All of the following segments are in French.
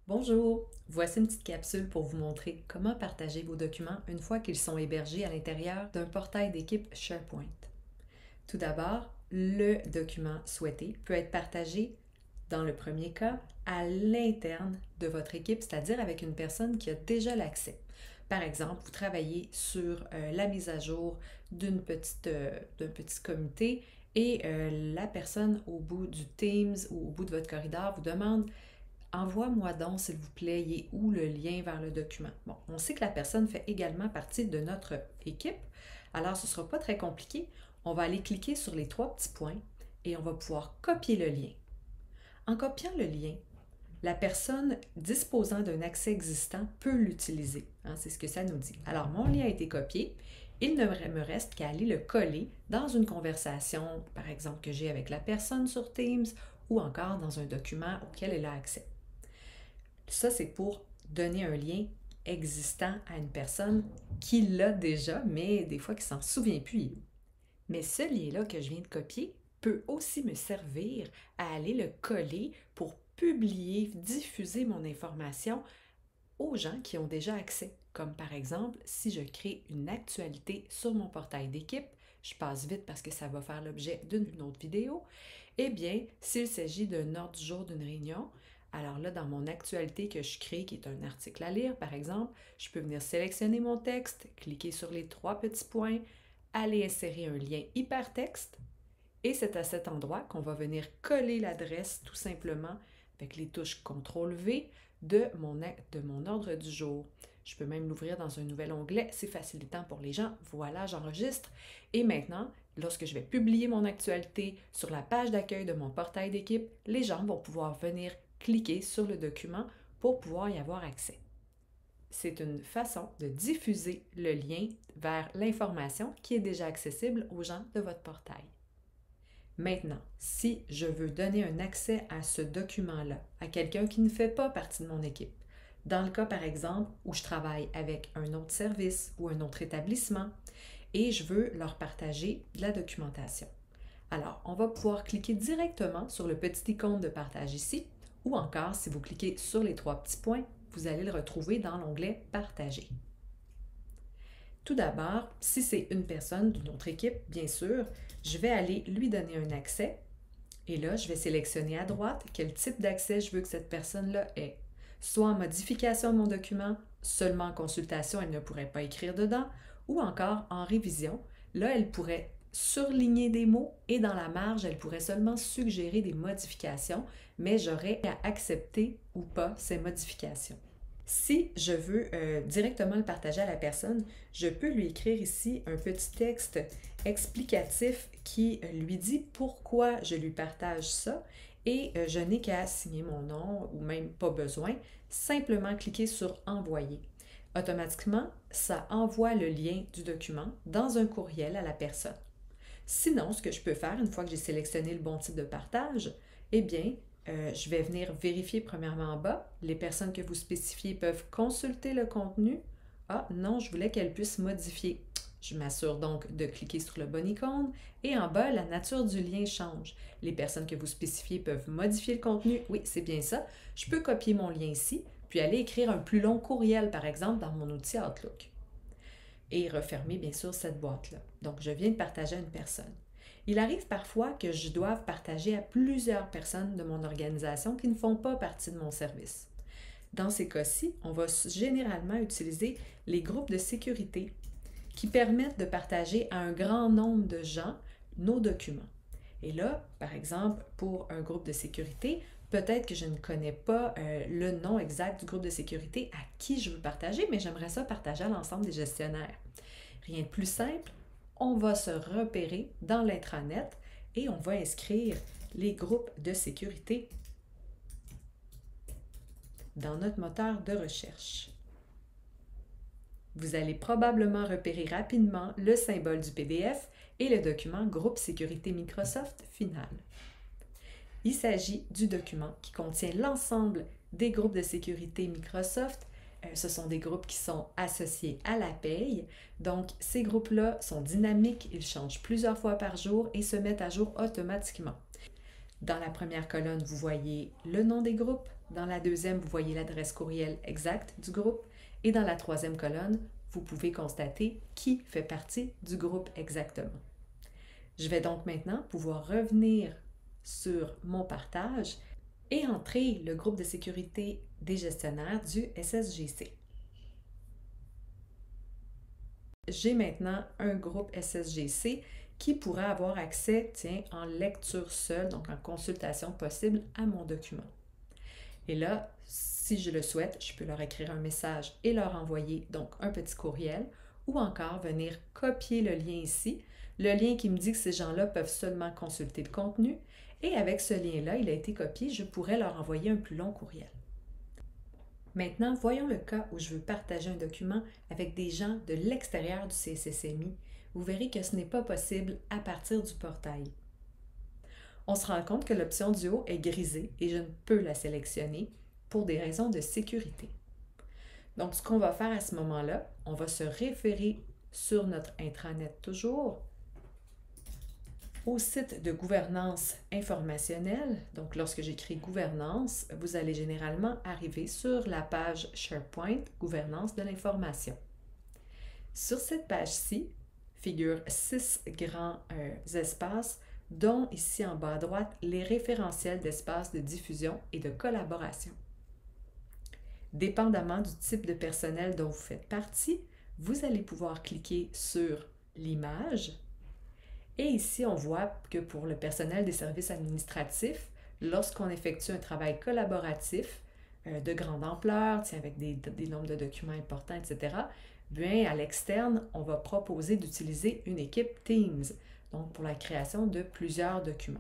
Bonjour, voici une petite capsule pour vous montrer comment partager vos documents une fois qu'ils sont hébergés à l'intérieur d'un portail d'équipe SharePoint. Tout d'abord, le document souhaité peut être partagé, dans le premier cas, à l'interne de votre équipe, c'est-à-dire avec une personne qui a déjà l'accès. Par exemple, vous travaillez sur la mise à jour d'un petit comité et la personne au bout du Teams ou au bout de votre corridor vous demande: envoie-moi donc, s'il vous plaît, il est où le lien vers le document? Bon, on sait que la personne fait également partie de notre équipe, alors ce ne sera pas très compliqué. On va aller cliquer sur les trois petits points et on va pouvoir copier le lien. En copiant le lien, la personne disposant d'un accès existant peut l'utiliser. C'est ce que ça nous dit. Alors, mon lien a été copié. Il ne me reste qu'à aller le coller dans une conversation, par exemple, que j'ai avec la personne sur Teams ou encore dans un document auquel elle a accès. Ça, c'est pour donner un lien existant à une personne qui l'a déjà, mais des fois qui s'en souvient plus. Mais ce lien-là que je viens de copier peut aussi me servir à aller le coller pour publier, diffuser mon information aux gens qui ont déjà accès. Comme par exemple, si je crée une actualité sur mon portail d'équipe, je passe vite parce que ça va faire l'objet d'une autre vidéo. Eh bien, s'il s'agit d'un ordre du jour d'une réunion, alors là, dans mon actualité que je crée, qui est un article à lire, par exemple, je peux venir sélectionner mon texte, cliquer sur les trois petits points, aller insérer un lien hypertexte, et c'est à cet endroit qu'on va venir coller l'adresse tout simplement avec les touches CTRL-V de mon ordre du jour. Je peux même l'ouvrir dans un nouvel onglet, c'est facilitant pour les gens. Voilà, j'enregistre. Et maintenant, lorsque je vais publier mon actualité sur la page d'accueil de mon portail d'équipe, les gens vont pouvoir venir cliquer sur le document pour pouvoir y avoir accès. C'est une façon de diffuser le lien vers l'information qui est déjà accessible aux gens de votre portail. Maintenant, si je veux donner un accès à ce document-là à quelqu'un qui ne fait pas partie de mon équipe, dans le cas par exemple où je travaille avec un autre service ou un autre établissement et je veux leur partager de la documentation. Alors, on va pouvoir cliquer directement sur le petit icône de partage ici, ou encore si vous cliquez sur les trois petits points, vous allez le retrouver dans l'onglet Partager. Tout d'abord, si c'est une personne d'une autre équipe, bien sûr, je vais aller lui donner un accès et là, je vais sélectionner à droite quel type d'accès je veux que cette personne-là ait. Soit en modification de mon document, seulement en consultation, elle ne pourrait pas écrire dedans, ou encore en révision. Là, elle pourrait surligner des mots et dans la marge, elle pourrait seulement suggérer des modifications, mais j'aurais à accepter ou pas ces modifications. Si je veux directement le partager à la personne, je peux lui écrire ici un petit texte explicatif qui lui dit pourquoi je lui partage ça et je n'ai qu'à signer mon nom ou même pas besoin, simplement cliquer sur Envoyer. Automatiquement, ça envoie le lien du document dans un courriel à la personne. Sinon, ce que je peux faire, une fois que j'ai sélectionné le bon type de partage, eh bien, je vais venir vérifier premièrement en bas. Les personnes que vous spécifiez peuvent consulter le contenu. Ah non, je voulais qu'elles puissent modifier. Je m'assure donc de cliquer sur le bon icône et en bas, la nature du lien change. Les personnes que vous spécifiez peuvent modifier le contenu. Oui, c'est bien ça. Je peux copier mon lien ici, puis aller écrire un plus long courriel, par exemple, dans mon outil Outlook et refermer bien sûr cette boîte-là. Donc, je viens de partager à une personne. Il arrive parfois que je doive partager à plusieurs personnes de mon organisation qui ne font pas partie de mon service. Dans ces cas-ci, on va généralement utiliser les groupes de sécurité qui permettent de partager à un grand nombre de gens nos documents. Et là, par exemple, pour un groupe de sécurité, peut-être que je ne connais pas le nom exact du groupe de sécurité à qui je veux partager, mais j'aimerais ça partager à l'ensemble des gestionnaires. Rien de plus simple, on va se repérer dans l'intranet et on va inscrire les groupes de sécurité dans notre moteur de recherche. Vous allez probablement repérer rapidement le symbole du PDF et le document Groupe Sécurité Microsoft final. Il s'agit du document qui contient l'ensemble des groupes de sécurité Microsoft. Ce sont des groupes qui sont associés à la paye. Donc, ces groupes-là sont dynamiques, ils changent plusieurs fois par jour et se mettent à jour automatiquement. Dans la première colonne, vous voyez le nom des groupes. Dans la deuxième, vous voyez l'adresse courriel exacte du groupe. Et dans la troisième colonne, vous pouvez constater qui fait partie du groupe exactement. Je vais donc maintenant pouvoir revenir sur mon partage et entrer le groupe de sécurité des gestionnaires du SSGC. J'ai maintenant un groupe SSGC qui pourra avoir accès, en lecture seule, donc en consultation possible, à mon document. Et là, si je le souhaite, je peux leur écrire un message et leur envoyer donc un petit courriel ou encore venir copier le lien ici, le lien qui me dit que ces gens-là peuvent seulement consulter le contenu. Et avec ce lien-là, il a été copié, je pourrais leur envoyer un plus long courriel. Maintenant, voyons le cas où je veux partager un document avec des gens de l'extérieur du CSSMI. Vous verrez que ce n'est pas possible à partir du portail. On se rend compte que l'option du haut est grisée et je ne peux la sélectionner pour des raisons de sécurité. Donc, ce qu'on va faire à ce moment-là, on va se référer sur notre intranet toujours au site de gouvernance informationnelle. Donc, lorsque j'écris gouvernance, vous allez généralement arriver sur la page SharePoint Gouvernance de l'information. Sur cette page-ci figurent 6 grands espaces, dont ici en bas à droite, les référentiels d'espaces de diffusion et de collaboration. Dépendamment du type de personnel dont vous faites partie, vous allez pouvoir cliquer sur l'image. Et ici, on voit que pour le personnel des services administratifs, lorsqu'on effectue un travail collaboratif de grande ampleur, avec des nombres de documents importants, etc., bien, à l'externe, on va proposer d'utiliser une équipe Teams, donc pour la création de plusieurs documents.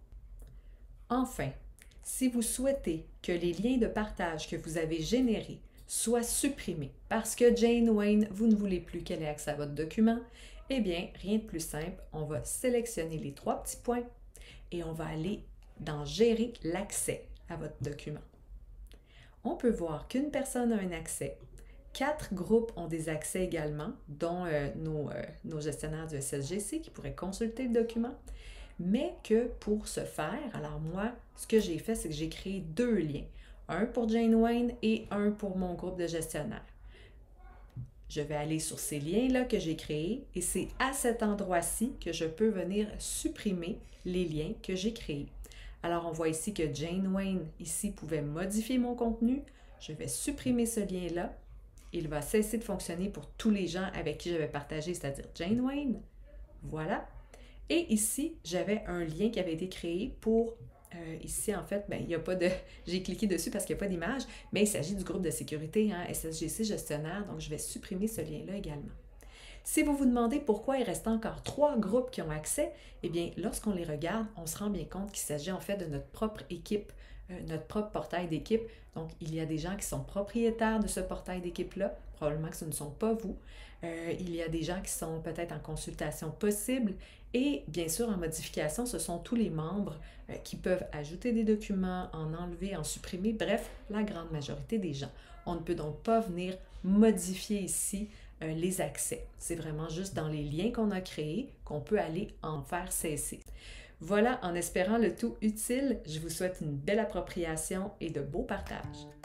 Enfin, si vous souhaitez que les liens de partage que vous avez générés soient supprimés parce que Jane Wayne, vous ne voulez plus qu'elle ait accès à votre document, eh bien, rien de plus simple, on va sélectionner les 3 petits points et on va aller dans « Gérer l'accès à votre document ». On peut voir qu'une personne a un accès, 4 groupes ont des accès également, dont nos gestionnaires du SSGC qui pourraient consulter le document, mais que pour ce faire, alors moi, ce que j'ai fait, c'est que j'ai créé 2 liens, un pour Jane Wayne et un pour mon groupe de gestionnaires. Je vais aller sur ces liens-là que j'ai créés et c'est à cet endroit-ci que je peux venir supprimer les liens que j'ai créés. Alors, on voit ici que Jane Wayne, ici, pouvait modifier mon contenu. Je vais supprimer ce lien-là. Il va cesser de fonctionner pour tous les gens avec qui j'avais partagé, c'est-à-dire Jane Wayne. Voilà. Et ici, j'avais un lien qui avait été créé pour... ici, en fait, il n'y a pas de... J'ai cliqué dessus parce qu'il n'y a pas d'image, mais il s'agit du groupe de sécurité, SSGC gestionnaire, donc je vais supprimer ce lien-là également. Si vous vous demandez pourquoi il reste encore 3 groupes qui ont accès, eh bien, lorsqu'on les regarde, on se rend bien compte qu'il s'agit en fait de notre propre équipe, notre propre portail d'équipe. Donc, il y a des gens qui sont propriétaires de ce portail d'équipe-là, probablement que ce ne sont pas vous. Il y a des gens qui sont peut-être en consultation possible et bien sûr en modification, ce sont tous les membres qui peuvent ajouter des documents, en enlever, en supprimer, bref, la grande majorité des gens. On ne peut donc pas venir modifier ici les accès. C'est vraiment juste dans les liens qu'on a créés qu'on peut aller en faire cesser. Voilà, en espérant le tout utile, je vous souhaite une belle appropriation et de beaux partages.